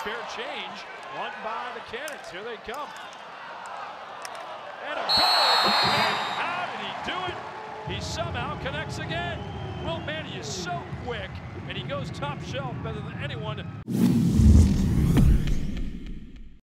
spare change. One by the Cannons. Here they come. And a goal by Manny. How did he do it? He somehow connects again. Well, Manny is so quick, and he goes top shelf better than anyone.